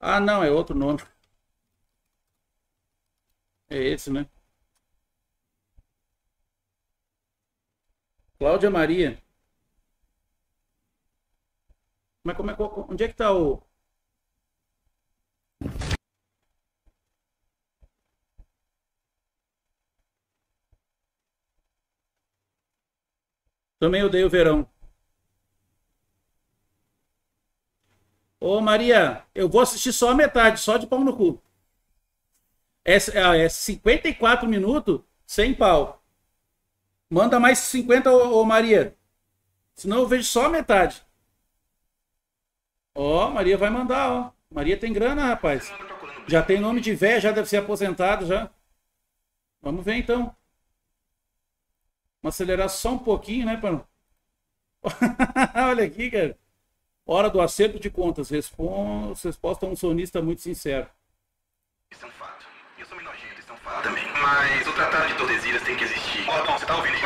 Ah, não, é outro nome. É esse, né? Cláudia Maria. Mas como é, onde é que tá o... Também odeio o verão. Ô Maria, eu vou assistir só a metade, só de pau no cu. É 54 minutos sem pau. Manda mais 50, ô Maria. Senão eu vejo só a metade. Ó, Maria vai mandar, ó. Maria tem grana, rapaz. Já tem nome de véia, já deve ser aposentado já. Vamos ver então. Vamos acelerar só um pouquinho, né, para... Olha aqui, cara. Hora do acerto de contas. Resposta a um sonista muito sincero. Isso é um fato. Eu sou meio nojento, isso é um fato também. Mas o tratado de Tordesilhas tem que existir. Ó, bom, você tá ouvindo?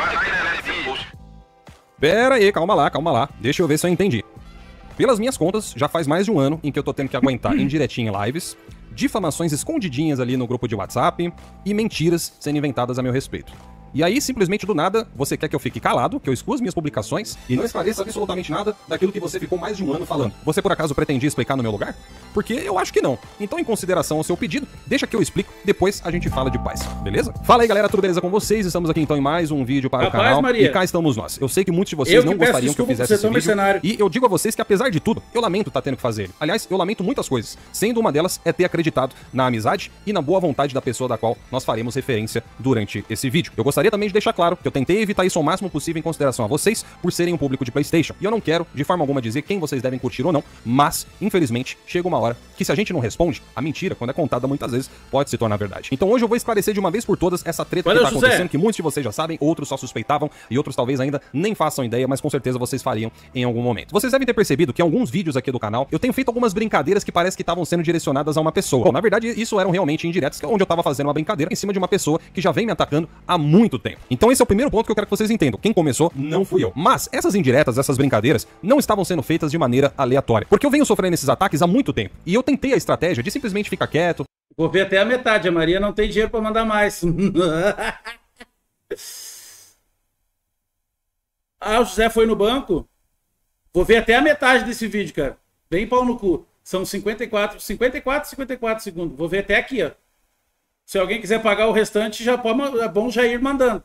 Pera aí, calma lá. Deixa eu ver se eu entendi. Pelas minhas contas, já faz mais de um ano em que eu tô tendo que aguentar indiretinho em lives, difamações escondidinhas ali no grupo de WhatsApp e mentiras sendo inventadas a meu respeito. E aí, simplesmente do nada, você quer que eu fique calado, que eu exclua as minhas publicações e não esclareça absolutamente nada daquilo que você ficou mais de um ano falando. Você, por acaso, pretendia explicar no meu lugar? Porque eu acho que não. Então, em consideração ao seu pedido, deixa que eu explico, depois a gente fala de paz, beleza? Fala aí, galera, tudo beleza com vocês? Estamos aqui, então, em mais um vídeo para o canal. Maria. E cá estamos nós. Eu sei que muitos de vocês não gostariam que eu fizesse esse vídeo. E eu digo a vocês que, apesar de tudo, eu lamento estar tendo que fazer ele. Aliás, eu lamento muitas coisas, sendo uma delas é ter acreditado na amizade e na boa vontade da pessoa da qual nós faremos referência durante esse vídeo. Eu gostaria também de deixar claro que eu tentei evitar isso ao máximo possível em consideração a vocês, por serem um público de PlayStation. E eu não quero, de forma alguma, dizer quem vocês devem curtir ou não, mas, infelizmente, chega uma hora que se a gente não responde, a mentira, quando é contada muitas vezes, pode se tornar verdade. Então hoje eu vou esclarecer de uma vez por todas essa treta que tá acontecendo, que muitos de vocês já sabem, outros só suspeitavam, e outros talvez ainda nem façam ideia, mas com certeza vocês fariam em algum momento. Vocês devem ter percebido que em alguns vídeos aqui do canal, eu tenho feito algumas brincadeiras que parece que estavam sendo direcionadas a uma pessoa. Bom, na verdade, isso eram realmente indiretas, onde eu tava fazendo uma brincadeira em cima de uma pessoa que já vem me atacando há muito tempo. Então esse é o primeiro ponto que eu quero que vocês entendam. Quem começou não fui eu. Mas essas indiretas, essas brincadeiras, não estavam sendo feitas de maneira aleatória. Porque eu venho sofrendo esses ataques há muito tempo. E eu tentei a estratégia de simplesmente ficar quieto. Vou ver até a metade. A Maria não tem dinheiro pra mandar mais. Ah, o José foi no banco? Vou ver até a metade desse vídeo, cara. Bem pau no cu. São 54 segundos. Vou ver até aqui, ó. Se alguém quiser pagar o restante, já pode, é bom já ir mandando.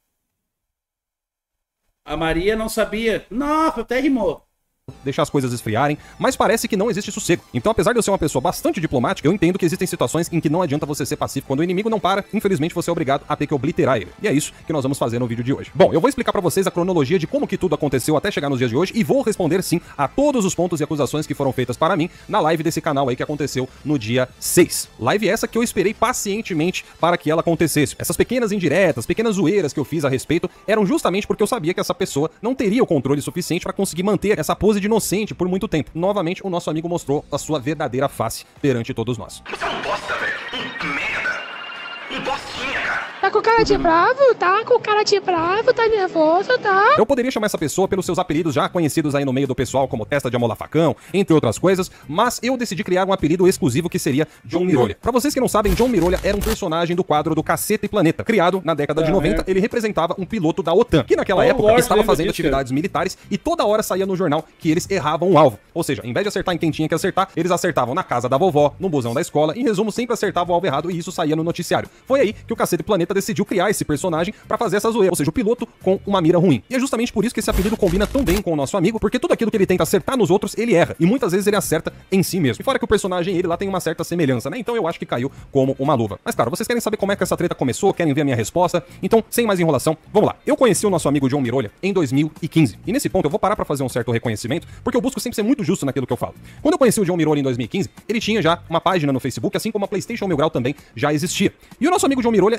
A Maria não sabia. Nossa, até rimou. Deixar as coisas esfriarem, mas parece que não existe sossego. Então, apesar de eu ser uma pessoa bastante diplomática, eu entendo que existem situações em que não adianta você ser pacífico. Quando o inimigo não para, infelizmente você é obrigado a ter que obliterar ele. E é isso que nós vamos fazer no vídeo de hoje. Bom, eu vou explicar pra vocês a cronologia de como que tudo aconteceu até chegar nos dias de hoje e vou responder sim a todos os pontos e acusações que foram feitas para mim na live desse canal aí que aconteceu no dia 6. Live essa que eu esperei pacientemente para que ela acontecesse. Essas pequenas indiretas, pequenas zoeiras que eu fiz a respeito eram justamente porque eu sabia que essa pessoa não teria o controle suficiente para conseguir manter essa pose de inocente por muito tempo. Novamente, o nosso amigo mostrou a sua verdadeira face perante todos nós. Você é um bosta, velho. Um merda. Um bostinha, cara. Tá com cara de bravo? Tá com cara de bravo? Tá nervoso? Tá? Eu poderia chamar essa pessoa pelos seus apelidos já conhecidos aí no meio do pessoal, como Testa de Amolafacão, entre outras coisas, mas eu decidi criar um apelido exclusivo que seria John Mirolha. Pra vocês que não sabem, John Mirolha era um personagem do quadro do Caceta e Planeta. Criado na década de 90, ele representava um piloto da OTAN, que naquela época estava fazendo atividades militares e toda hora saía no jornal que eles erravam um alvo. Ou seja, em vez de acertar em quem tinha que acertar, eles acertavam na casa da vovó, no busão da escola, em resumo, sempre acertavam o alvo errado e isso saía no noticiário. Foi aí que o Caceta e Planeta decidiu criar esse personagem pra fazer essa zoeira, ou seja, o piloto com uma mira ruim. E é justamente por isso que esse apelido combina tão bem com o nosso amigo, porque tudo aquilo que ele tenta acertar nos outros, ele erra. E muitas vezes ele acerta em si mesmo. E fora que o personagem ele lá tem uma certa semelhança, né? Então eu acho que caiu como uma luva. Mas claro, vocês querem saber como é que essa treta começou? Querem ver a minha resposta? Então, sem mais enrolação, vamos lá. Eu conheci o nosso amigo John Mirolha em 2015. E nesse ponto eu vou parar pra fazer um certo reconhecimento, porque eu busco sempre ser muito justo naquilo que eu falo. Quando eu conheci o John Mirolha em 2015, ele tinha já uma página no Facebook, assim como a PlayStation Mil Grau também já existia. E o nosso amigo John Mirolha era muito criativo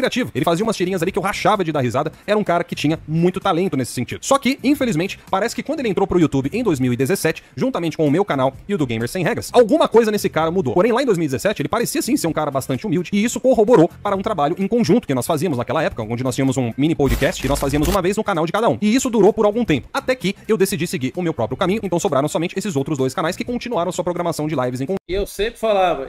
criativo. Ele fazia umas tirinhas ali que eu rachava de dar risada. Era um cara que tinha muito talento nesse sentido. Só que, infelizmente, parece que quando ele entrou pro YouTube em 2017, juntamente com o meu canal e o do Gamer Sem Regras, alguma coisa nesse cara mudou. Porém, lá em 2017, ele parecia sim ser um cara bastante humilde, e isso corroborou para um trabalho em conjunto que nós fazíamos naquela época, onde nós tínhamos um mini podcast que nós fazíamos uma vez no canal de cada um. E isso durou por algum tempo, até que eu decidi seguir o meu próprio caminho, então sobraram somente esses outros dois canais que continuaram sua programação de lives em conjunto. Eu sempre falava,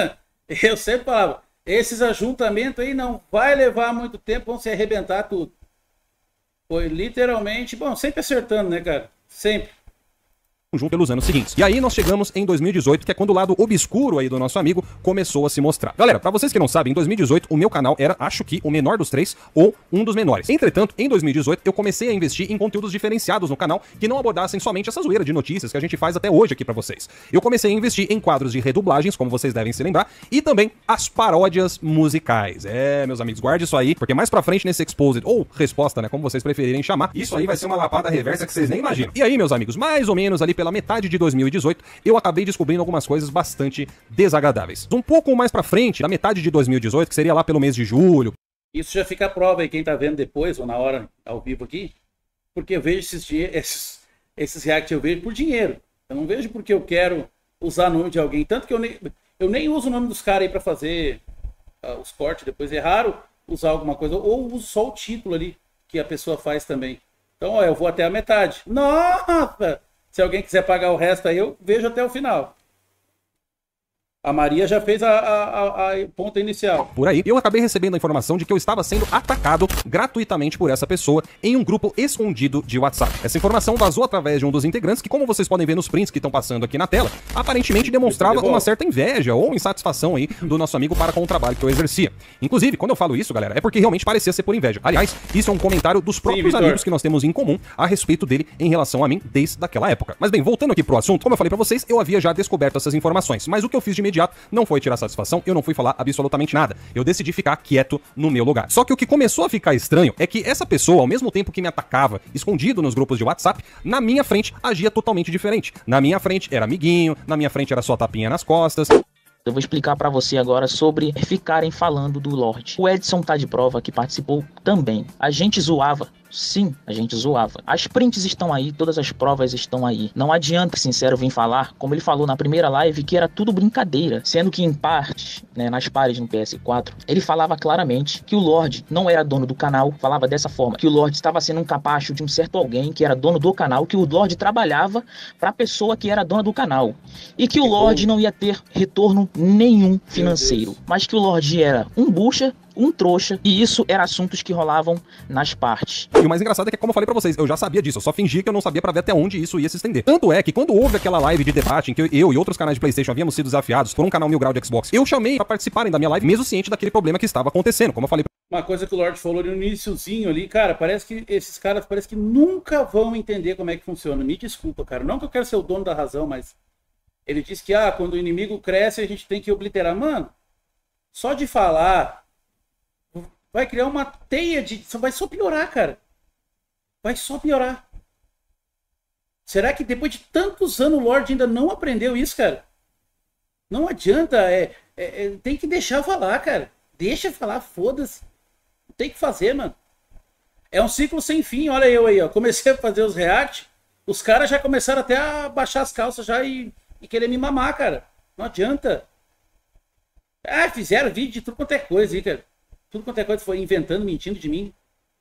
esses ajuntamentos aí não vai levar muito tempo, vão se arrebentar tudo. Foi literalmente, bom, sempre acertando, né, cara? Sempre. Junto pelos anos seguintes. E aí nós chegamos em 2018, que é quando o lado obscuro aí do nosso amigo começou a se mostrar. Galera, pra vocês que não sabem, em 2018 o meu canal era, acho que, o menor dos três ou um dos menores. Entretanto, em 2018 eu comecei a investir em conteúdos diferenciados no canal que não abordassem somente essa zoeira de notícias que a gente faz até hoje aqui pra vocês. Eu comecei a investir em quadros de redublagens, como vocês devem se lembrar, e também as paródias musicais. É, meus amigos, guarde isso aí, porque mais pra frente nesse Exposed, ou resposta, né, como vocês preferirem chamar, isso aí vai ser uma lapada reversa que vocês nem imaginam. E aí, meus amigos, mais ou menos ali pela metade de 2018, eu acabei descobrindo algumas coisas bastante desagradáveis. Um pouco mais pra frente, da metade de 2018, que seria lá pelo mês de julho. Isso já fica a prova aí, quem tá vendo depois, ou na hora, ao vivo aqui, porque eu vejo esses react eu vejo por dinheiro. Eu não vejo porque eu quero usar o nome de alguém. Tanto que eu nem uso o nome dos caras aí pra fazer os cortes depois. É raro usar alguma coisa, ou uso só o título ali, que a pessoa faz também. Então, ó, eu vou até a metade. Nossa! Se alguém quiser pagar o resto aí, eu vejo até o final. A Maria já fez a ponta inicial. Por aí, eu acabei recebendo a informação de que eu estava sendo atacado gratuitamente por essa pessoa em um grupo escondido de WhatsApp. Essa informação vazou através de um dos integrantes que, como vocês podem ver nos prints que estão passando aqui na tela, aparentemente demonstrava uma certa inveja ou insatisfação aí do nosso amigo para com o trabalho que eu exercia. Inclusive, quando eu falo isso, galera, é porque realmente parecia ser por inveja. Aliás, isso é um comentário dos próprios amigos que nós temos em comum a respeito dele em relação a mim desde aquela época. Mas bem, voltando aqui pro assunto, como eu falei pra vocês, eu havia já descoberto essas informações, mas o que eu fiz de imediato não foi tirar satisfação, eu não fui falar absolutamente nada. Eu decidi ficar quieto no meu lugar. Só que o que começou a ficar estranho é que essa pessoa, ao mesmo tempo que me atacava, escondido nos grupos de WhatsApp, na minha frente agia totalmente diferente. Na minha frente era amiguinho, na minha frente era só tapinha nas costas. Eu vou explicar pra você agora sobre ficarem falando do Lorde. O Edson tá de prova que participou também. A gente zoava. Sim, a gente zoava. As prints estão aí, todas as provas estão aí. Não adianta, sincero, vir falar, como ele falou na primeira live, que era tudo brincadeira. Sendo que em parte, né, nas pares no PS4, ele falava claramente que o Lorde não era dono do canal, falava dessa forma, que o Lorde estava sendo um capacho de um certo alguém que era dono do canal, que o Lorde trabalhava pra pessoa que era dona do canal. E que o Lorde não ia ter retorno nenhum financeiro. Mas que o Lorde era um bucha, um trouxa, e isso eram assuntos que rolavam nas partes. E o mais engraçado é que, como eu falei pra vocês, eu já sabia disso, eu só fingi que eu não sabia pra ver até onde isso ia se estender. Tanto é que quando houve aquela live de debate em que eu e outros canais de PlayStation havíamos sido desafiados por um canal Mil Grau de Xbox, eu chamei pra participarem da minha live, mesmo ciente daquele problema que estava acontecendo, como eu falei. Uma coisa que o Lorde falou no iniciozinho ali, cara, parece que esses caras parece que nunca vão entender como é que funciona. Me desculpa, cara, não que eu quero ser o dono da razão, mas ele disse que, quando o inimigo cresce, a gente tem que obliterar. Mano, só de falar vai criar uma teia de... Vai só piorar, cara. Vai só piorar. Será que depois de tantos anos o Lorde ainda não aprendeu isso, cara? Não adianta. Tem que deixar falar, cara. Deixa falar, foda-se. Tem que fazer, mano. É um ciclo sem fim. Olha eu aí, ó. Comecei a fazer os react. Os caras já começaram até a baixar as calças já e querer me mamar, cara. Não adianta. Fizeram vídeo de tudo quanto é coisa aí, cara. Tudo quanto é coisa foi inventando, mentindo de mim.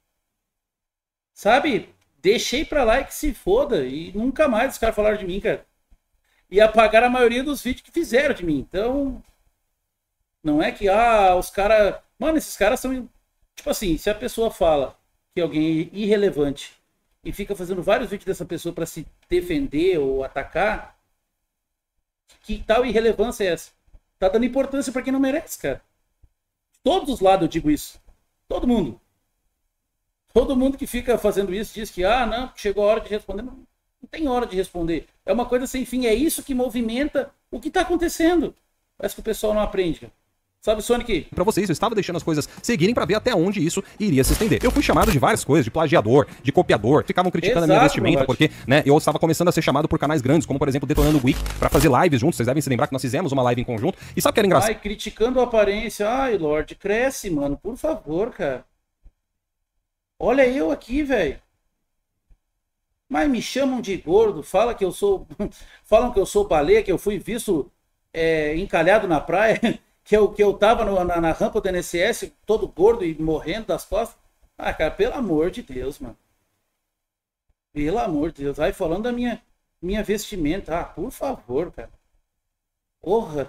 Sabe? Deixei pra lá e que se foda. E nunca mais os caras falaram de mim, cara. E apagaram a maioria dos vídeos que fizeram de mim. Então, não é que, os caras... Mano, esses caras são... Tipo assim, se a pessoa fala que alguém é irrelevante e fica fazendo vários vídeos dessa pessoa pra se defender ou atacar, que tal irrelevância é essa? Tá dando importância pra quem não merece, cara. Todos os lados eu digo isso. Todo mundo. Todo mundo que fica fazendo isso diz que, não, chegou a hora de responder. Não tem hora de responder. É uma coisa sem fim. É isso que movimenta o que está acontecendo. Parece que o pessoal não aprende, cara. Sabe, Sonic? Pra vocês, eu estava deixando as coisas seguirem pra ver até onde isso iria se estender. Eu fui chamado de várias coisas, de plagiador, de copiador, ficavam criticando a minha vestimenta, porque, né, eu estava começando a ser chamado por canais grandes, como por exemplo, Detonando Geek, pra fazer lives juntos. Vocês devem se lembrar que nós fizemos uma live em conjunto. E sabe o que era engraçado? Ai, criticando a aparência. Ai, Lorde, cresce, mano, por favor, cara. Olha eu aqui, velho. Mas me chamam de gordo, falam que eu sou baleia, que eu fui visto encalhado na praia, que eu tava na rampa do INSS, todo gordo e morrendo das costas. Ah, cara, pelo amor de Deus, mano. Pelo amor de Deus. Aí falando da minha vestimenta. Ah, por favor, cara. Porra.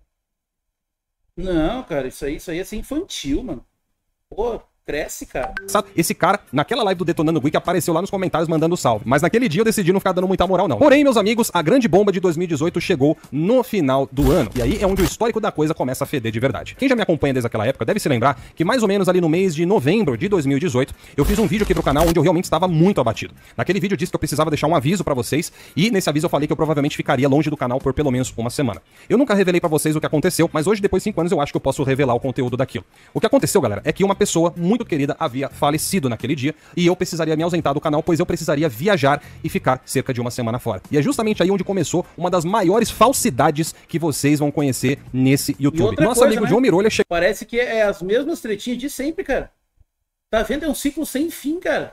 Não, cara, isso aí é ser infantil, mano. Pô, cresce, cara. Esse cara, naquela live do Detonando Geek, apareceu lá nos comentários mandando salve. Mas naquele dia eu decidi não ficar dando muita moral, não. Porém, meus amigos, a grande bomba de 2018 chegou no final do ano. E aí é onde o histórico da coisa começa a feder de verdade. Quem já me acompanha desde aquela época deve se lembrar que mais ou menos ali no mês de novembro de 2018, eu fiz um vídeo aqui pro canal onde eu realmente estava muito abatido. Naquele vídeo eu disse que eu precisava deixar um aviso pra vocês, e nesse aviso eu falei que eu provavelmente ficaria longe do canal por pelo menos uma semana. Eu nunca revelei pra vocês o que aconteceu, mas hoje, depois de 5 anos, eu acho que eu posso revelar o conteúdo daquilo. O que aconteceu, galera, é que uma pessoa muito querida havia falecido naquele dia, e eu precisaria me ausentar do canal, pois eu precisaria viajar e ficar cerca de uma semana fora. E é justamente aí onde começou uma das maiores falsidades que vocês vão conhecer nesse YouTube. Nosso amigo João Mirolha chegou... Parece que é as mesmas tretinhas de sempre, cara. Tá vendo? É um ciclo sem fim, cara.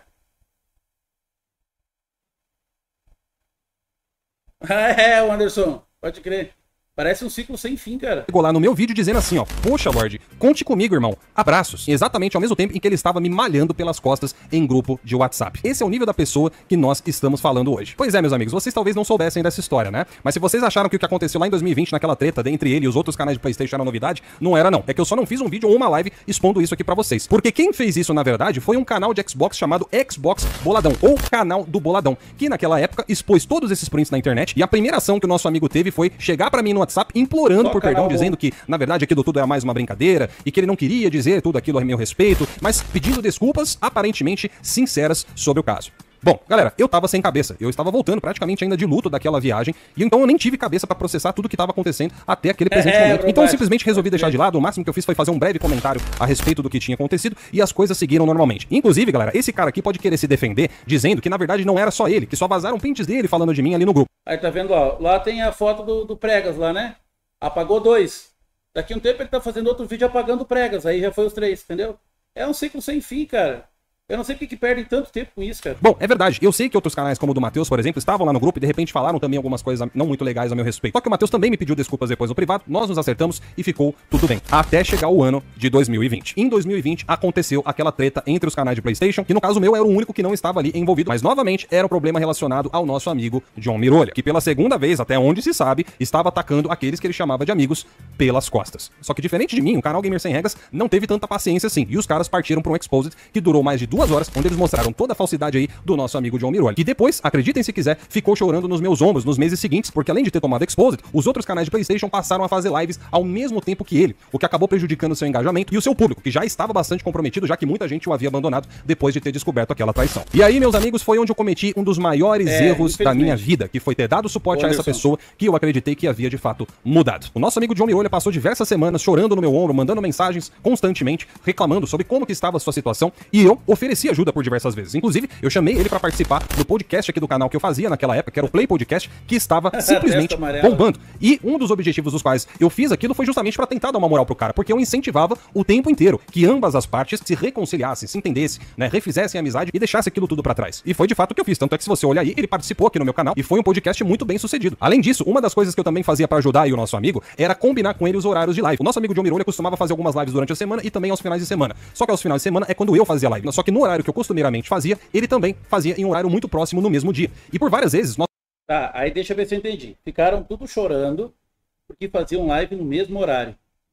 O Anderson, pode crer. Parece um ciclo sem fim, cara. Chegou lá no meu vídeo dizendo assim, ó: poxa, Lorde, conte comigo, irmão. Abraços. Exatamente ao mesmo tempo em que ele estava me malhando pelas costas em grupo de WhatsApp. Esse é o nível da pessoa que nós estamos falando hoje. Pois é, meus amigos, vocês talvez não soubessem dessa história, né? Mas se vocês acharam que o que aconteceu lá em 2020, naquela treta entre ele e os outros canais de PlayStation era novidade, não era, não. É que eu só não fiz um vídeo ou uma live expondo isso aqui pra vocês. Porque quem fez isso, na verdade, foi um canal de Xbox chamado Xbox Boladão, ou Canal do Boladão, que naquela época expôs todos esses prints na internet, e a primeira ação que o nosso amigo teve foi chegar pra mim no WhatsApp implorando por perdão, dizendo que, na verdade, aquilo tudo era mais uma brincadeira e que ele não queria dizer tudo aquilo a meu respeito, mas pedindo desculpas aparentemente sinceras sobre o caso. Bom, galera, eu tava sem cabeça, eu estava voltando praticamente ainda de luto daquela viagem, e então eu nem tive cabeça pra processar tudo que tava acontecendo até aquele presente momento. Então eu simplesmente resolvi deixar de lado. O máximo que eu fiz foi fazer um breve comentário a respeito do que tinha acontecido, e as coisas seguiram normalmente. Inclusive, galera, esse cara aqui pode querer se defender, dizendo que na verdade não era só ele, que só vazaram prints dele falando de mim ali no grupo. Aí tá vendo, ó, lá tem a foto do Pregas lá, né? Apagou 2. Daqui a um tempo ele tá fazendo outro vídeo apagando Pregas. Aí já foi os 3, entendeu? É um ciclo sem fim, cara. Eu não sei porque que perdem tanto tempo com isso, cara. Bom, é verdade. Eu sei que outros canais, como o do Matheus, por exemplo, estavam lá no grupo e de repente falaram também algumas coisas não muito legais a meu respeito. Só que o Matheus também me pediu desculpas depois no privado, nós nos acertamos e ficou tudo bem. Até chegar o ano de 2020. Em 2020 aconteceu aquela treta entre os canais de PlayStation, que no caso meu era o único que não estava ali envolvido, mas novamente era um problema relacionado ao nosso amigo João Mirolha, que pela segunda vez, até onde se sabe, estava atacando aqueles que ele chamava de amigos pelas costas. Só que diferente de mim, o canal Gamer Sem Regras não teve tanta paciência assim, e os caras partiram para um Exposed que durou mais de 2 horas, onde eles mostraram toda a falsidade aí do nosso amigo João Mirolha. E depois, acreditem se quiser, ficou chorando nos meus ombros nos meses seguintes, porque além de ter tomado Exposed, os outros canais de PlayStation passaram a fazer lives ao mesmo tempo que ele, o que acabou prejudicando seu engajamento e o seu público, que já estava bastante comprometido, já que muita gente o havia abandonado depois de ter descoberto aquela traição. E aí, meus amigos, foi onde eu cometi um dos maiores erros da minha vida, que foi ter dado suporte a essa pessoa que eu acreditei que havia de fato mudado. O nosso amigo João Mirolha passou diversas semanas chorando no meu ombro, mandando mensagens constantemente, reclamando sobre como que estava a sua situação, e eu ofereci ajuda por diversas vezes. Inclusive, eu chamei ele pra participar do podcast aqui do canal que eu fazia naquela época, que era o Play Podcast, que estava simplesmente bombando. E um dos objetivos dos quais eu fiz aquilo foi justamente pra tentar dar uma moral pro cara, porque eu incentivava o tempo inteiro que ambas as partes se reconciliassem, se entendessem, né, refizessem a amizade e deixassem aquilo tudo pra trás. E foi de fato o que eu fiz, tanto é que se você olhar aí, ele participou aqui no meu canal e foi um podcast muito bem sucedido. Além disso, uma das coisas que eu também fazia pra ajudar aí o nosso amigo era combinar com ele os horários de live. O nosso amigo João Mirolha costumava fazer algumas lives durante a semana e também aos finais de semana. Só que aos finais de semana é quando eu fazia live. Só que no horário que eu costumeiramente fazia, ele também fazia em um horário muito próximo no mesmo dia. E por várias vezes nós... Tá, aí deixa eu ver se eu entendi. Ficaram tudo chorando porque faziam live no mesmo horário.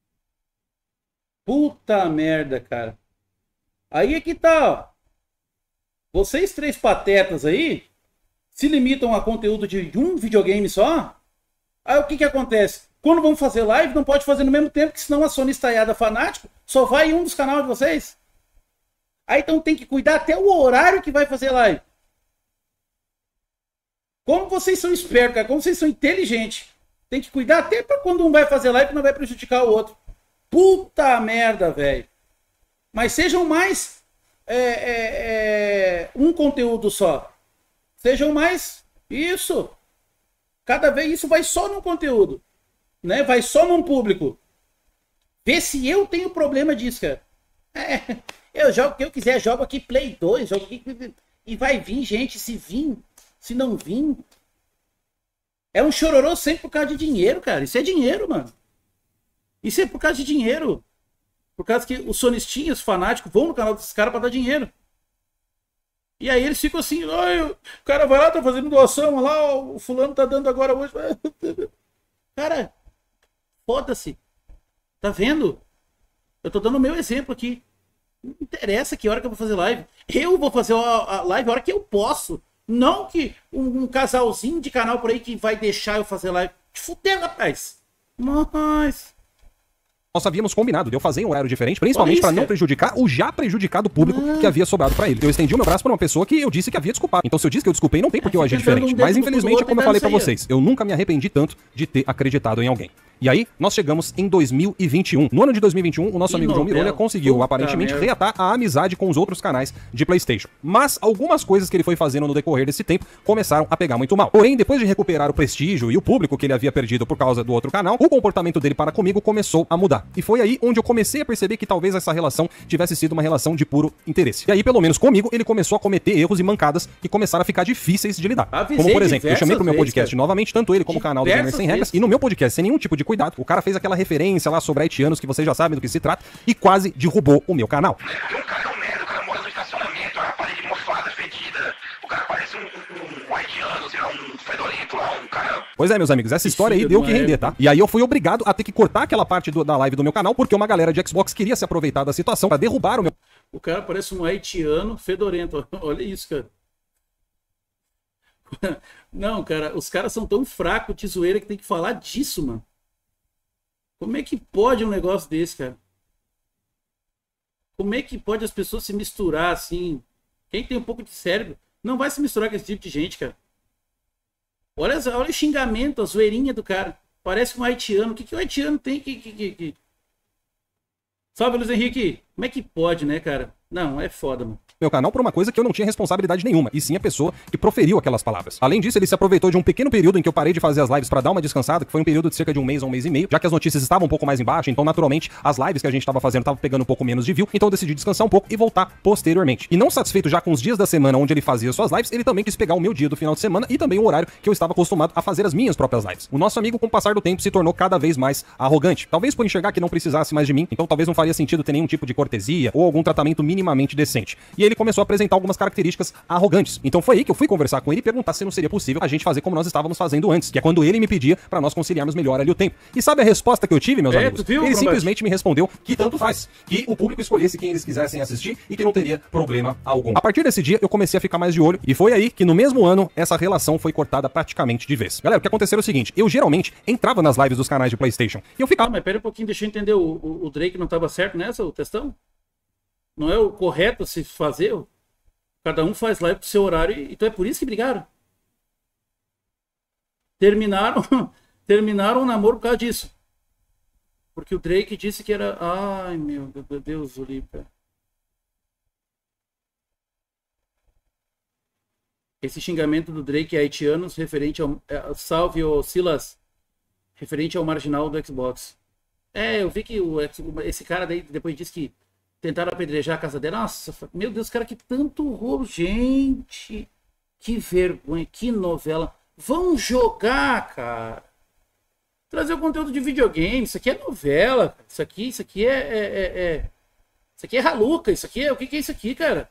Puta merda, cara. Aí é que tá, ó. Vocês 3 patetas aí se limitam a conteúdo de um videogame só. Aí o que que acontece? Quando vão fazer live, não pode fazer no mesmo tempo, que senão a Sony estaiada fanático só vai em um dos canais de vocês. Aí então tem que cuidar até o horário que vai fazer live. Como vocês são espertos, cara, como vocês são inteligentes. Tem que cuidar até para quando um vai fazer live não vai prejudicar o outro. Puta merda, velho. Mas sejam mais um conteúdo só. Sejam mais isso. Cada vez isso vai só no conteúdo, né? Vai só num público. Vê se eu tenho problema disso, cara. Eu jogo o que eu quiser, jogo aqui Play 2, jogo aqui, e vai vir gente, se vir, se não vir. É um chororô sempre por causa de dinheiro, cara. Isso é dinheiro, mano. Isso é por causa de dinheiro. Por causa que os sonistinhos, os fanáticos, vão no canal desses caras pra dar dinheiro. E aí eles ficam assim, o cara vai lá, tá fazendo doação, lá, o fulano tá dando agora hoje. Cara, foda-se. Tá vendo? Eu tô dando o meu exemplo aqui. Não interessa que hora que eu vou fazer live. Eu vou fazer a live a hora que eu posso. Não que um casalzinho de canal por aí que vai deixar eu fazer live. Te fuder, rapaz. Mas... nós havíamos combinado de eu fazer em um horário diferente, principalmente para não prejudicar o já prejudicado público que havia sobrado para ele. Eu estendi o meu braço para uma pessoa que eu disse que havia desculpado. Então se eu disse que eu desculpei, não tem por que eu agir diferente. Mas infelizmente, como eu falei para vocês, eu nunca me arrependi tanto de ter acreditado em alguém. E aí, nós chegamos em 2021. No ano de 2021, o nosso amigo João Mirolha conseguiu, aparentemente, reatar a amizade com os outros canais de PlayStation. Mas algumas coisas que ele foi fazendo no decorrer desse tempo começaram a pegar muito mal. Porém, depois de recuperar o prestígio e o público que ele havia perdido por causa do outro canal, o comportamento dele para comigo começou a mudar. E foi aí onde eu comecei a perceber que talvez essa relação tivesse sido uma relação de puro interesse. E aí, pelo menos comigo, ele começou a cometer erros e mancadas que começaram a ficar difíceis de lidar. Como, por exemplo, eu chamei pro meu podcast novamente, tanto ele como o canal do Gamer Sem Regras, e no meu podcast, sem nenhum tipo de cuidado, o cara fez aquela referência lá sobre haitianos que vocês já sabem do que se trata e quase derrubou o meu canal. O cara é um merda, o cara mora no estacionamento, a parede mofada, fedida. O cara parece um haitiano, sei lá, um fedorento lá, um cara... Pois é, meus amigos, essa história aí deu o que render, tá? E aí eu fui obrigado a ter que cortar aquela parte da live do meu canal, porque uma galera de Xbox queria se aproveitar da situação pra derrubar o meu... O cara parece um haitiano fedorento, olha isso, cara. Não, cara, os caras são tão fracos de zoeira que tem que falar disso, mano. Como é que pode um negócio desse, cara? Como é que pode as pessoas se misturar assim? Quem tem um pouco de cérebro não vai se misturar com esse tipo de gente, cara. Olha o xingamento, a zoeirinha do cara. Parece um haitiano. O que o haitiano tem que... Salve, Luiz Henrique. Como é que pode, né, cara? Não, é foda, mano. Meu canal por uma coisa que eu não tinha responsabilidade nenhuma, e sim a pessoa que proferiu aquelas palavras. Além disso, ele se aproveitou de um pequeno período em que eu parei de fazer as lives pra dar uma descansada, que foi um período de cerca de um mês a um mês e meio, já que as notícias estavam um pouco mais embaixo, então naturalmente as lives que a gente tava fazendo estavam pegando um pouco menos de view, então eu decidi descansar um pouco e voltar posteriormente. E não satisfeito já com os dias da semana onde ele fazia suas lives, ele também quis pegar o meu dia do final de semana e também o horário que eu estava acostumado a fazer as minhas próprias lives. O nosso amigo, com o passar do tempo, se tornou cada vez mais arrogante, talvez por enxergar que não precisasse mais de mim, então talvez não faria sentido ter nenhum tipo de cortesia ou algum tratamento minimamente decente. E ele começou a apresentar algumas características arrogantes. Então foi aí que eu fui conversar com ele e perguntar se não seria possível a gente fazer como nós estávamos fazendo antes, que é quando ele me pedia pra nós conciliarmos melhor ali o tempo. E sabe a resposta que eu tive, meus amigos? Ele simplesmente me respondeu que tanto faz, que o público escolhesse quem eles quisessem assistir e que não teria problema algum. A partir desse dia, eu comecei a ficar mais de olho e foi aí que no mesmo ano, essa relação foi cortada praticamente de vez. Galera, o que aconteceu era o seguinte, eu geralmente entrava nas lives dos canais de PlayStation e eu ficava... mas pera um pouquinho, deixa eu entender, o Drake não tava certo nessa, o textão? Não é o correto se fazer? Cada um faz live pro seu horário, então é por isso que brigaram. Terminaram o namoro por causa disso. Porque o Drake disse que era... Ai, meu Deus, Olímpia. Esse xingamento do Drake a haitianos referente ao... Salve, ô Silas. Referente ao marginal do Xbox. Eu vi que esse cara daí depois disse que tentaram apedrejar a casa dela. Nossa, meu Deus, cara, que tanto roubo. Gente, que vergonha, que novela. Vão jogar, cara. Trazer o conteúdo de videogame. Isso aqui é novela. Isso aqui Isso aqui é raluca. Isso aqui é... O que é isso aqui, cara?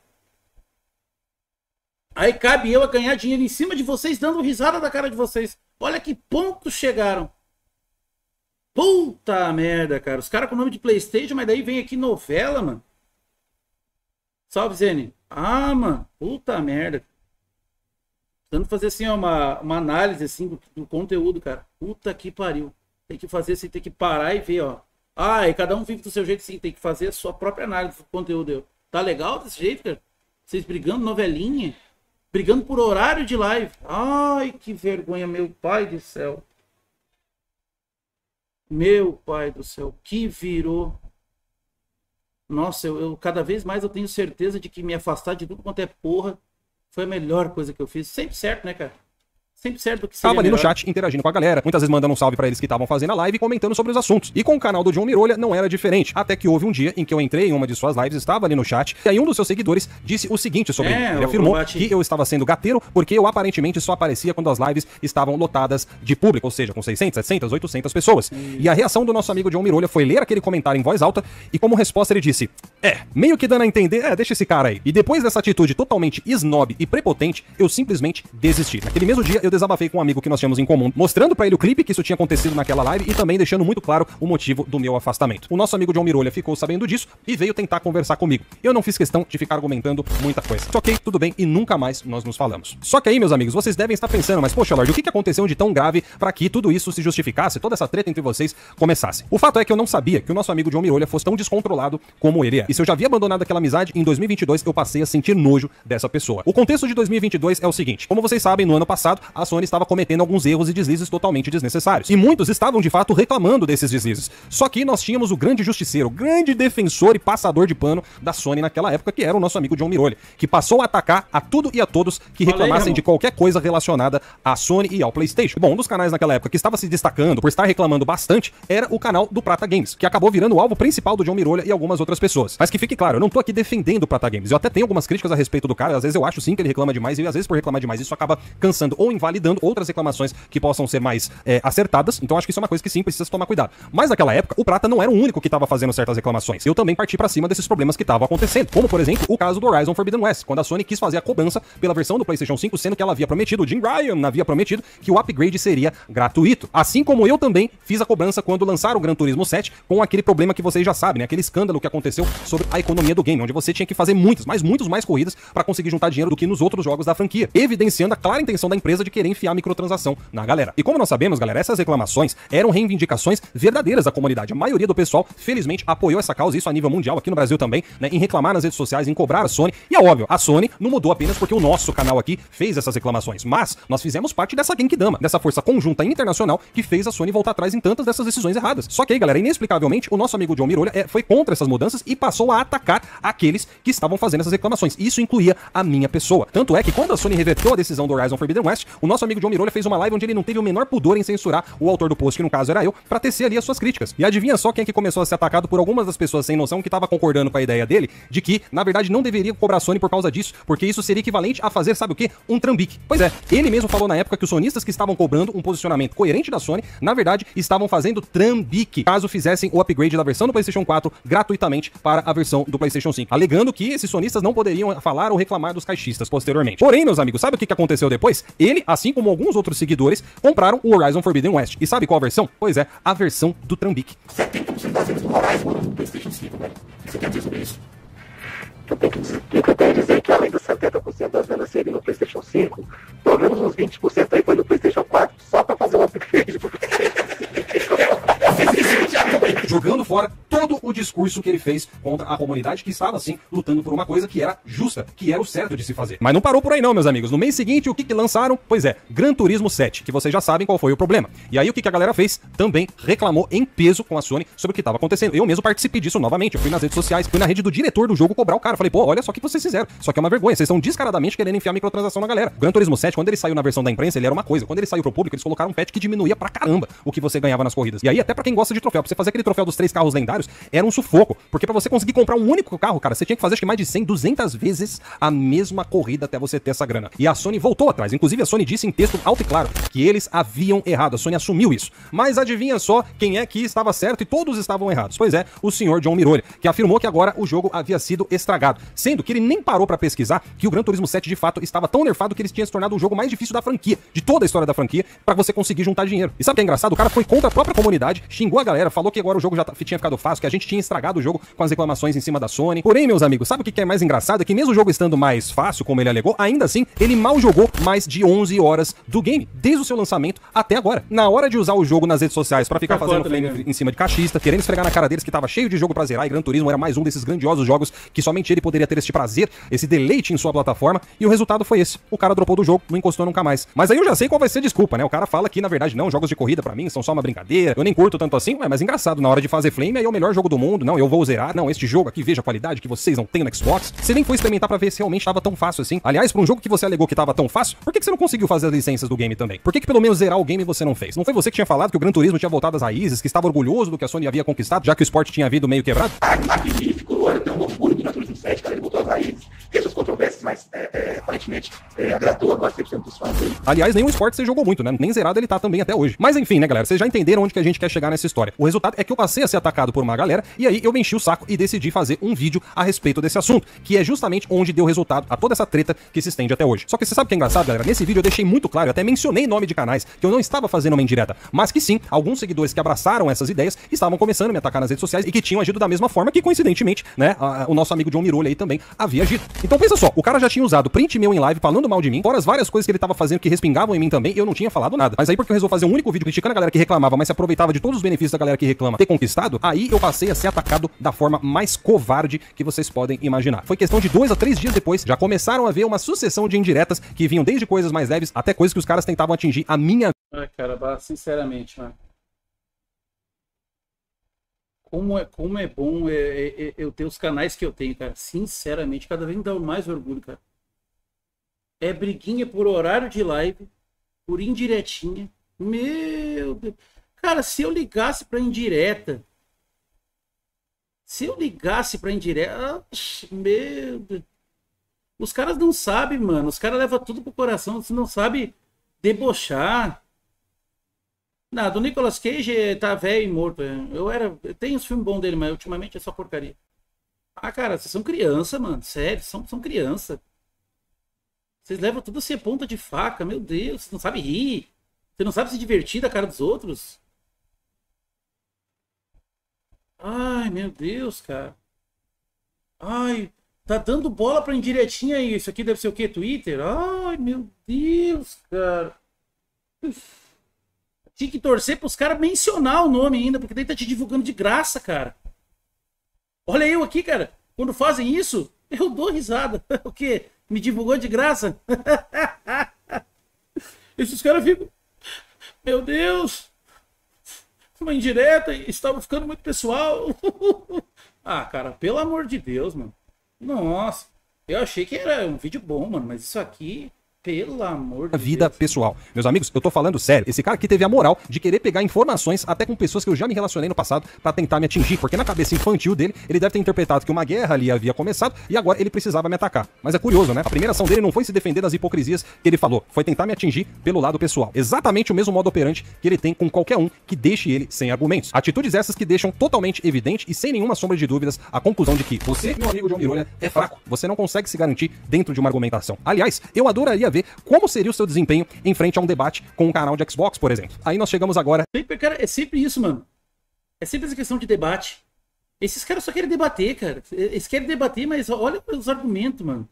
Aí cabe eu a ganhar dinheiro em cima de vocês, dando risada da cara de vocês. Olha que ponto chegaram. Puta merda, cara. Os caras com o nome de PlayStation, mas daí vem aqui novela, mano. Salve, Zene. Ah, mano. Puta merda. Tentando fazer assim, ó, uma análise assim do conteúdo, cara. Puta que pariu. Tem que fazer assim, tem que parar e ver, ó. E cada um vive do seu jeito, sim. Tem que fazer a sua própria análise do conteúdo. Tá legal desse jeito, cara? Vocês brigando, novelinha. Brigando por horário de live. Ai, que vergonha, meu pai do céu. Meu pai do céu, que virou. Nossa, eu cada vez mais eu tenho certeza de que me afastar de tudo quanto é porra foi a melhor coisa que eu fiz. Sempre certo, né, cara? Sempre certo que estava ali no chat interagindo com a galera, muitas vezes mandando um salve pra eles que estavam fazendo a live e comentando sobre os assuntos. E com o canal do John Mirolha não era diferente, até que houve um dia em que eu entrei em uma de suas lives, estava ali no chat, e aí um dos seus seguidores disse o seguinte sobre ele. Ele afirmou que eu estava sendo gateiro porque eu aparentemente só aparecia quando as lives estavam lotadas de público, ou seja, com 600, 700, 800 pessoas. E a reação do nosso amigo John Mirolha foi ler aquele comentário em voz alta e como resposta ele disse, meio que dando a entender, deixa esse cara aí. E depois dessa atitude totalmente snob e prepotente, eu simplesmente desisti. Naquele mesmo dia eu desabafei com um amigo que nós tínhamos em comum, mostrando pra ele o clipe que isso tinha acontecido naquela live e também deixando muito claro o motivo do meu afastamento. O nosso amigo John Mirolha ficou sabendo disso e veio tentar conversar comigo. Eu não fiz questão de ficar argumentando muita coisa. Só ok, tudo bem, e nunca mais nós nos falamos. Só que aí, meus amigos, vocês devem estar pensando, mas poxa, Lorde, o que aconteceu de tão grave pra que tudo isso se justificasse, toda essa treta entre vocês começasse? O fato é que eu não sabia que o nosso amigo John Mirolha fosse tão descontrolado como ele é. E se eu já havia abandonado aquela amizade, em 2022 eu passei a sentir nojo dessa pessoa. O contexto de 2022 é o seguinte, como vocês sabem, no ano passado, a Sony estava cometendo alguns erros e deslizes totalmente desnecessários. E muitos estavam, de fato, reclamando desses deslizes. Só que nós tínhamos o grande justiceiro, o grande defensor e passador de pano da Sony naquela época, que era o nosso amigo John Mirolha, que passou a atacar a tudo e a todos que reclamassem de qualquer coisa relacionada à Sony e ao PlayStation. Bom, um dos canais naquela época que estava se destacando por estar reclamando bastante era o canal do Prata Games, que acabou virando o alvo principal do John Mirolha e algumas outras pessoas. Mas que fique claro, eu não tô aqui defendendo o Prata Games. Eu até tenho algumas críticas a respeito do cara, às vezes eu acho sim que ele reclama demais e às vezes por reclamar demais isso acaba cansando ou invalidando outras reclamações que possam ser mais acertadas, então acho que isso é uma coisa que sim, precisa se tomar cuidado. Mas naquela época, o Prata não era o único que estava fazendo certas reclamações. Eu também parti pra cima desses problemas que estavam acontecendo, como por exemplo, o caso do Horizon Forbidden West, quando a Sony quis fazer a cobrança pela versão do PlayStation 5, sendo que ela havia prometido, o Jim Ryan havia prometido que o upgrade seria gratuito. Assim como eu também fiz a cobrança quando lançaram o Gran Turismo 7, com aquele problema que vocês já sabem, né? Aquele escândalo que aconteceu sobre a economia do game, onde você tinha que fazer muitos mais corridas para conseguir juntar dinheiro do que nos outros jogos da franquia, evidenciando a clara intenção da empresa de querer enfiar microtransação na galera. E como nós sabemos, galera, essas reclamações eram reivindicações verdadeiras da comunidade. A maioria do pessoal, felizmente, apoiou essa causa, isso a nível mundial, aqui no Brasil também, né, em reclamar nas redes sociais, em cobrar a Sony. E é óbvio, a Sony não mudou apenas porque o nosso canal aqui fez essas reclamações, mas nós fizemos parte dessa Genkidama, dessa força conjunta internacional que fez a Sony voltar atrás em tantas dessas decisões erradas. Só que aí, galera, inexplicavelmente, o nosso amigo John Mirolha foi contra essas mudanças e passou a atacar aqueles que estavam fazendo essas reclamações. Isso incluía a minha pessoa. Tanto é que quando a Sony reverteu a decisão do Horizon Forbidden West, o nosso amigo John Mirolha fez uma live onde ele não teve o menor pudor em censurar o autor do post, que no caso era eu, pra tecer ali as suas críticas. E adivinha só quem é que começou a ser atacado por algumas das pessoas sem noção que tava concordando com a ideia dele, de que, na verdade, não deveria cobrar a Sony por causa disso, porque isso seria equivalente a fazer, sabe o quê? Um trambique. Pois é, ele mesmo falou na época que os sonistas que estavam cobrando um posicionamento coerente da Sony, na verdade, estavam fazendo trambique, caso fizessem o upgrade da versão do PlayStation 4 gratuitamente para a versão do PlayStation 5, alegando que esses sonistas não poderiam falar ou reclamar dos caixistas posteriormente. Porém, meus amigos, sabe o que aconteceu depois? Ele, assim como alguns outros seguidores, compraram o Horizon Forbidden West. E sabe qual a versão? Pois é, a versão do trambique. 70% do Horizon no PlayStation 5. Você quer dizer isso? Eu quero dizer que além dos 70% das vendas serem no PlayStation 5, pelo menos uns 20% aí foi no PlayStation 4, só pra fazer um upgrade. Jogando fora todo o discurso que ele fez contra a comunidade que estava, assim, lutando por uma coisa que era justa, que era o certo de se fazer. Mas não parou por aí não, meus amigos. No mês seguinte, o que lançaram? Pois é, Gran Turismo 7, que vocês já sabem qual foi o problema. E aí o que a galera fez? Também reclamou em peso com a Sony sobre o que estava acontecendo. Eu mesmo participei disso novamente. Eu fui nas redes sociais, fui na rede do diretor do jogo cobrar o cara. Falei, pô, olha só o que vocês fizeram. Só que é uma vergonha. Vocês estão descaradamente querendo enfiar microtransação na galera. O Gran Turismo 7, quando ele saiu na versão da imprensa, ele era uma coisa. Quando ele saiu pro público, eles colocaram um patch que diminuía pra caramba o que você ganhava nas corridas. E aí, até pra quem gosta de troféu, pra você fazer aquele troféu dos 3 carros lendários, era um sufoco. Porque pra você conseguir comprar um único carro, cara, você tinha que fazer acho que mais de 100, 200 vezes a mesma corrida até você ter essa grana. E a Sony voltou atrás. Inclusive, a Sony disse em texto alto e claro que eles haviam errado. A Sony assumiu isso. Mas adivinha só quem é que estava certo e todos estavam errados. Pois é, o senhor John Mirolha, que afirmou que agora o jogo havia sido estragado. Sendo que ele nem parou pra pesquisar que o Gran Turismo 7 de fato estava tão nerfado que ele tinha se tornado o jogo mais difícil da franquia, de toda a história da franquia, pra você conseguir juntar dinheiro. E sabe o que é engraçado? O cara foi contra a própria comunidade, xingou a galera, falou que agora o jogo já tinha ficado fácil, que a gente tinha estragado o jogo com as reclamações em cima da Sony. Porém, meus amigos, sabe o que é mais engraçado? É que mesmo o jogo estando mais fácil, como ele alegou, ainda assim, ele mal jogou mais de 11 horas do game, desde o seu lançamento até agora. Na hora de usar o jogo nas redes sociais pra ficar fazendo flame em cima de cachista, querendo esfregar na cara deles que tava cheio de jogo pra zerar, e Gran Turismo era mais um desses grandiosos jogos que somente ele poderia ter esse prazer, esse deleite em sua plataforma, e o resultado foi esse. O cara dropou do jogo, não encostou nunca mais. Mas aí eu já sei qual vai ser a desculpa, né? O cara fala que, na verdade, não, jogos de corrida pra mim são só uma brincadeira, eu nem curto tanto assim, mas engraçado, na hora de fazer flame, aí é o melhor jogo do mundo, não, eu vou zerar, não, este jogo aqui, veja a qualidade que vocês não têm no Xbox. Você nem foi experimentar pra ver se realmente tava tão fácil assim. Aliás, pra um jogo que você alegou que tava tão fácil, por que você não conseguiu fazer as licenças do game também? Por que pelo menos zerar o game você não fez? Não foi você que tinha falado que o Gran Turismo tinha voltado às raízes, que estava orgulhoso do que a Sony havia conquistado, já que o esporte tinha vindo meio quebrado? Magnífico, olha, tem um novo orgulho do Gran Turismo 7, cara, ele voltou às raízes, tem suas controvérsias, mas aparentemente agradou a 90% dos fãs aí. Aliás, nenhum esporte você jogou muito, né? Nem zerado ele tá também até hoje. Mas enfim, né, galera? Vocês já entenderam onde que a gente quer chegar nessa história. O resultado é que eu passei a ser atacado por uma galera, e aí eu me enchi o saco e decidi fazer um vídeo a respeito desse assunto, que é justamente onde deu resultado a toda essa treta que se estende até hoje. Só que você sabe o que é engraçado, galera? Nesse vídeo eu deixei muito claro, eu até mencionei nome de canais, que eu não estava fazendo uma indireta, mas que sim, alguns seguidores que abraçaram essas ideias estavam começando a me atacar nas redes sociais e que tinham agido da mesma forma que, coincidentemente, né, o nosso amigo John Mirolli aí também havia agido. Então pensa só, o cara já tinha usado print meu em live falando mal de mim, fora as várias coisas que ele tava fazendo que respingavam em mim também, e eu não tinha falado nada. Mas aí porque eu resolvi fazer um único vídeo criticando a galera que reclamava, mas se aproveitava de todos os benefícios da galera que reclama ter conquistado, aí eu passei a ser atacado da forma mais covarde que vocês podem imaginar. Foi questão de 2 a 3 dias depois, já começaram a ver uma sucessão de indiretas que vinham desde coisas mais leves até coisas que os caras tentavam atingir a minha... Ai, cara, sinceramente, mano. Como é bom eu ter os canais que eu tenho, cara. Sinceramente, cada vez me dá mais orgulho, cara. É briguinha por horário de live, por indiretinha. Meu Deus. Cara, se eu ligasse pra indireta... Meu Deus. Os caras não sabem, mano. Os caras levam tudo pro coração. Você não sabe debochar. Não, do Nicolas Cage tá velho e morto. Eu tenho os filmes bons dele, mas ultimamente é só porcaria. Ah, cara, vocês são criança, mano. Sério, são criança. Vocês levam tudo assim a ponta de faca. Meu Deus, você não sabe rir. Você não sabe se divertir da cara dos outros. Ai, meu Deus, cara. Ai, tá dando bola pra indiretinha aí. Isso aqui deve ser o quê? Twitter? Ai, meu Deus, cara. Tinha que torcer pros caras mencionar o nome ainda, porque daí tá te divulgando de graça, cara. Olha eu aqui, cara. Quando fazem isso, eu dou risada. O quê? Me divulgou de graça? Esses caras ficam... Meu Deus. Uma indireta, estava ficando muito pessoal. Ah, cara, pelo amor de Deus, mano. Nossa, eu achei que era um vídeo bom, mano, mas isso aqui... Pelo amor de vida Deus. Pessoal. Meus amigos, eu tô falando sério. Esse cara aqui teve a moral de querer pegar informações até com pessoas que eu já me relacionei no passado pra tentar me atingir. Porque na cabeça infantil dele, ele deve ter interpretado que uma guerra ali havia começado e agora ele precisava me atacar. Mas é curioso, né? A primeira ação dele não foi se defender das hipocrisias que ele falou. Foi tentar me atingir pelo lado pessoal. Exatamente o mesmo modo operante que ele tem com qualquer um que deixe ele sem argumentos. Atitudes essas que deixam totalmente evidente e sem nenhuma sombra de dúvidas a conclusão de que você, meu amigo John Mirolli, é fraco. Você não consegue se garantir dentro de uma argumentação. Aliás, eu adoraria ver como seria o seu desempenho em frente a um debate com um canal de Xbox, por exemplo. Aí nós chegamos agora... Cara, é sempre isso, mano. É sempre essa questão de debate. Esses caras só querem debater, cara. Eles querem debater, mas olha os argumentos, mano.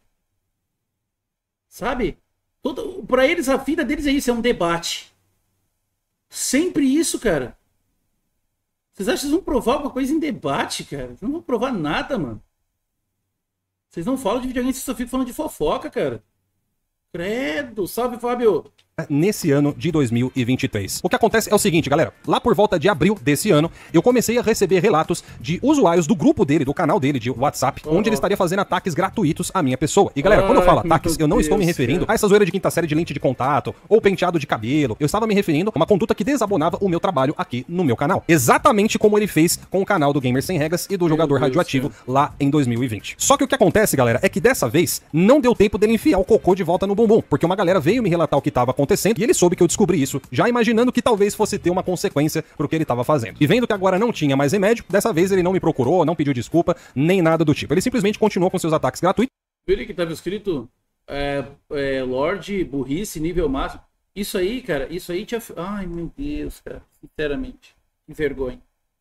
Sabe? Pra eles, a vida deles é isso, é um debate. Sempre isso, cara. Vocês acham que vocês vão provar alguma coisa em debate, cara? Vocês não vão provar nada, mano. Vocês não falam de videogame, vocês só ficam falando de fofoca, cara. Credo, salve, Fábio. Nesse ano de 2023. O que acontece é o seguinte, galera, lá por volta de abril desse ano, eu comecei a receber relatos de usuários do grupo dele, do canal dele de WhatsApp, onde ele estaria fazendo ataques gratuitos à minha pessoa. E galera, quando eu falo ataques, eu não estou me referindo a essa zoeira de quinta série de lente de contato ou penteado de cabelo. Eu estava me referindo a uma conduta que desabonava o meu trabalho aqui no meu canal. Exatamente como ele fez com o canal do Gamer Sem Regras e do Jogador Radioativo lá em 2020. Só que o que acontece, galera, é que dessa vez não deu tempo dele enfiar o cocô de volta no bumbum, porque uma galera veio me relatar o que estava acontecendo e ele soube que eu descobri isso, já imaginando que talvez fosse ter uma consequência pro que ele estava fazendo. E vendo que agora não tinha mais remédio, dessa vez ele não me procurou, não pediu desculpa, nem nada do tipo. Ele simplesmente continuou com seus ataques gratuitos. Viu que tava escrito Lorde Burrice nível máximo. Isso aí, cara, isso aí tinha... Ai, meu Deus, cara, sinceramente. Que vergonha.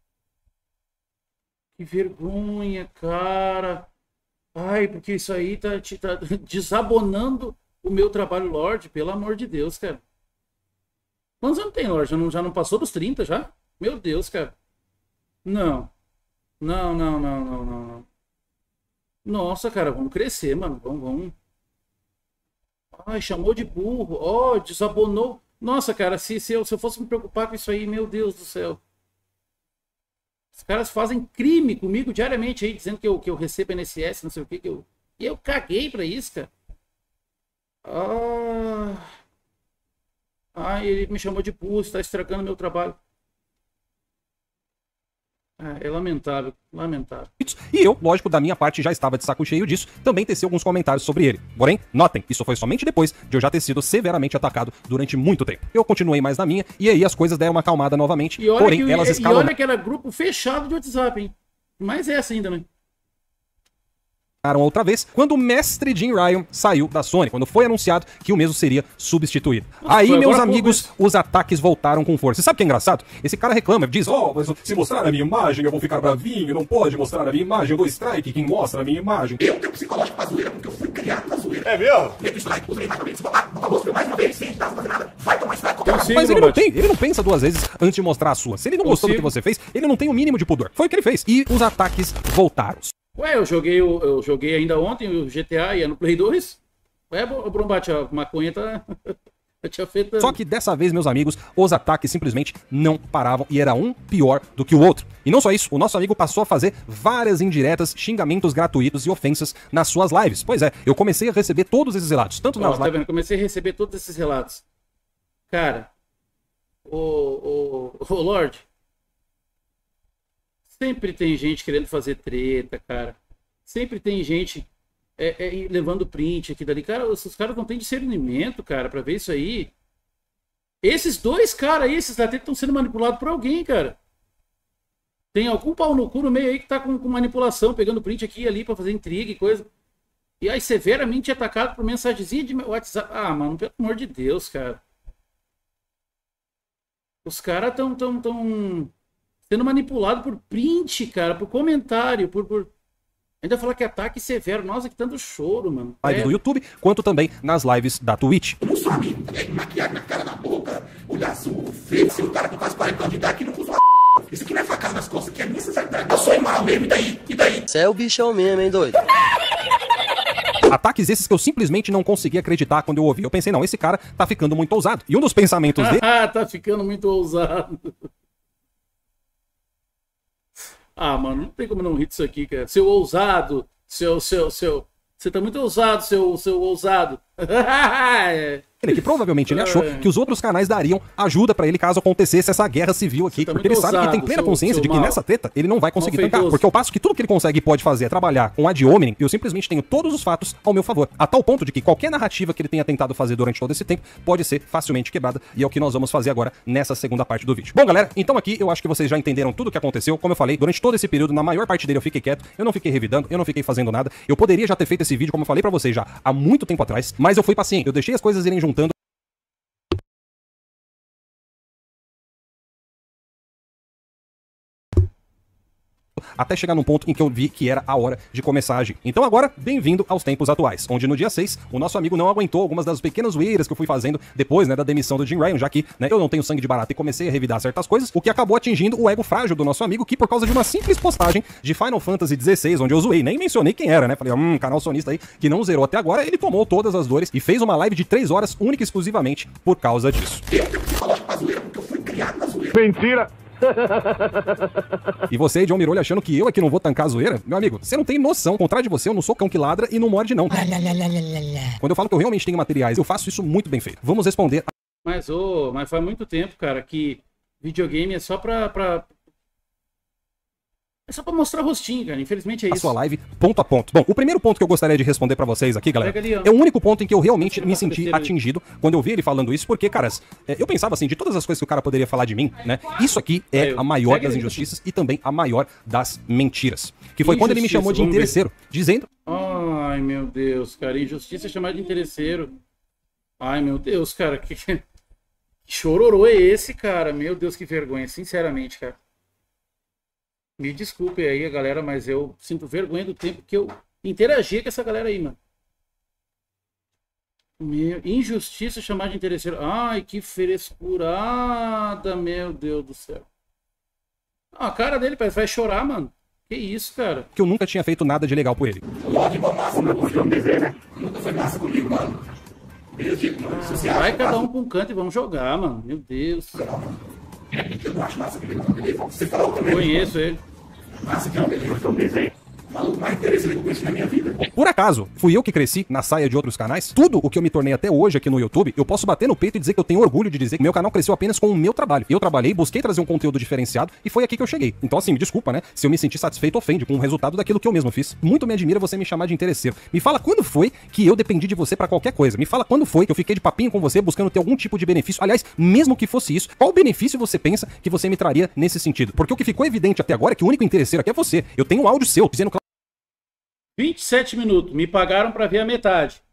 Que vergonha, cara. Ai, porque isso aí tá desabonando o meu trabalho, Lorde, pelo amor de Deus, cara. Quantos anos tem, Lorde? Já não passou dos 30, já? Meu Deus, cara. Não. Não. Nossa, cara, vamos crescer, mano. Vamos. Ai, chamou de burro. Ó, desabonou. Nossa, cara, se eu fosse me preocupar com isso aí, meu Deus do céu. Os caras fazem crime comigo diariamente aí, dizendo que eu recebo INSS, não sei o que. E eu caguei pra isso, cara. Ele me chamou de pulso, tá estragando meu trabalho. É lamentável, lamentável. E eu, lógico, da minha parte já estava de saco cheio disso, também teci alguns comentários sobre ele. Porém, notem, isso foi somente depois de eu já ter sido severamente atacado durante muito tempo. Eu continuei mais na minha, e aí as coisas deram uma acalmada novamente, porém elas escalaram. E olha que era grupo fechado de WhatsApp, hein? Mais essa ainda, né? Outra vez, quando o mestre Jim Ryan saiu da Sony, quando foi anunciado que o mesmo seria substituído. Aí, meus amigos, os ataques voltaram com força. E sabe o que é engraçado? Esse cara reclama, diz, mas se mostrar a minha imagem eu vou ficar bravinho, não pode mostrar a minha imagem, eu dou strike quem mostra a minha imagem. Eu tenho psicológico pra zoeira porque eu fui criado pra zoeira. É mesmo? Eu strike, usei mais uma vez, mostrei mais uma vez, sem dar pra nada, vai tomar strike. Mas ele não pensa duas vezes antes de mostrar a sua. Se ele não gostou do que você fez, ele não tem o mínimo de pudor. Foi o que ele fez. E os ataques voltaram. Ué, eu joguei ainda ontem o GTA e no Play 2. Ué, Brombate, a maconha tá te afetando. Só que dessa vez, meus amigos, os ataques simplesmente não paravam e era um pior do que o outro. E não só isso, o nosso amigo passou a fazer várias indiretas, xingamentos gratuitos e ofensas nas suas lives. Pois é, eu comecei a receber todos esses relatos, tanto nas lives... Comecei a receber todos esses relatos. Cara, o Lorde... Sempre tem gente querendo fazer treta, cara. Sempre tem gente levando print aqui dali. Cara, os caras não têm discernimento, cara, pra ver isso aí. Esses dois caras aí, esses da treta, estão sendo manipulados por alguém, cara. Tem algum pau no cu no meio aí que tá com manipulação, pegando print aqui e ali pra fazer intriga e coisa. E aí, severamente atacado por mensagenzinha de WhatsApp. Ah, mano, pelo amor de Deus, cara. Os caras tão sendo manipulado por print, cara, por comentário, por... Ainda falar que ataque severo. Nossa, que tanto choro, mano. Live do YouTube, quanto também nas lives da Twitch. Eu não sou amigo, maquiagem na cara, na boca, olhar azul, feio, esse cara com quase 40 anos de idade que não usa isso aqui não é facada nas costas, que é necessidade. Eu sou mal mesmo, e daí? Você é o bichão mesmo, hein, doido? Ataques esses que eu simplesmente não consegui acreditar quando eu ouvi. Eu pensei, não, esse cara tá ficando muito ousado. E um dos pensamentos dele... tá ficando muito ousado. Ah, mano, não tem como não rir disso aqui, cara. Seu ousado, você tá muito ousado, seu ousado. Que provavelmente ele achou que os outros canais dariam ajuda pra ele caso acontecesse essa guerra civil aqui, porque ele sabe que tem plena consciência de que nessa treta ele não vai conseguir tancar, porque ao passo que tudo que ele consegue e pode fazer é trabalhar com ad hominem, eu simplesmente tenho todos os fatos ao meu favor, a tal ponto de que qualquer narrativa que ele tenha tentado fazer durante todo esse tempo pode ser facilmente quebrada, e é o que nós vamos fazer agora nessa segunda parte do vídeo. Bom, galera, então aqui eu acho que vocês já entenderam tudo o que aconteceu. Como eu falei, durante todo esse período, na maior parte dele eu fiquei quieto, eu não fiquei revidando, eu não fiquei fazendo nada, eu poderia já ter feito esse vídeo, como eu falei pra vocês já há muito tempo atrás, mas eu fui paciente, eu deixei as coisas irem juntando até chegar num ponto em que eu vi que era a hora de começar a agir. Então agora, bem-vindo aos tempos atuais, onde no dia 6, o nosso amigo não aguentou algumas das pequenas zoeiras que eu fui fazendo depois, né, da demissão do Jim Ryan, já que, né, eu não tenho sangue de barata e comecei a revidar certas coisas, o que acabou atingindo o ego frágil do nosso amigo, que por causa de uma simples postagem de Final Fantasy XVI, onde eu zoei, nem mencionei quem era, né, falei, canal sonista aí, que não zerou até agora, ele tomou todas as dores e fez uma live de 3 horas única e exclusivamente por causa disso. Eu tenho psicológico pra zoeira porque eu fui criado na zoeira. Mentira! E você, John Mirolli, achando que eu aqui não vou tancar a zoeira? Meu amigo, você não tem noção. Ao contrário de você, eu não sou cão que ladra e não morde, não. Quando eu falo que eu realmente tenho materiais, eu faço isso muito bem feito. Vamos responder. Mas faz muito tempo, cara, que videogame é só pra mostrar rostinho, cara. Infelizmente é isso. A sua live, ponto a ponto. Bom, o primeiro ponto que eu gostaria de responder pra vocês aqui, galera, é o único ponto em que eu realmente me senti atingido quando eu vi ele falando isso, porque, caras, eu pensava assim, de todas as coisas que o cara poderia falar de mim, né, isso aqui é a maior das injustiças e também a maior das mentiras. Que foi quando ele me chamou de interesseiro, dizendo... Ai, meu Deus, cara, injustiça é chamar de interesseiro. Ai, meu Deus, cara, que chororô é esse, cara? Meu Deus, que vergonha, sinceramente, cara. Me desculpe aí, galera, mas eu sinto vergonha do tempo que eu interagi com essa galera aí, mano. Injustiça chamar de interesseiro. Ai, que frescurada, meu Deus do céu. A cara dele parece vai chorar, mano. Que isso, cara? Que eu nunca tinha feito nada de legal por ele. Vai cada um pra um canto e vamos jogar, mano. Meu Deus. Eu não acho massa que ele você falou também. Conheço ele. Massa que é um melhor também, hein? Maluco mais interessante que eu conheci na minha vida. Por acaso, fui eu que cresci na saia de outros canais? Tudo o que eu me tornei até hoje aqui no YouTube, eu posso bater no peito e dizer que eu tenho orgulho de dizer que meu canal cresceu apenas com o meu trabalho. Eu trabalhei, busquei trazer um conteúdo diferenciado e foi aqui que eu cheguei. Então assim, me desculpa, né? Se eu me sentir satisfeito, ofende com o resultado daquilo que eu mesmo fiz. Muito me admira você me chamar de interesseiro. Me fala quando foi que eu dependi de você pra qualquer coisa. Me fala quando foi que eu fiquei de papinho com você buscando ter algum tipo de benefício. Aliás, mesmo que fosse isso, qual benefício você pensa que você me traria nesse sentido? Porque o que ficou evidente até agora é que o único interesseiro aqui é você. Eu tenho um áudio seu dizendo 27 minutos. Me pagaram pra ver a metade.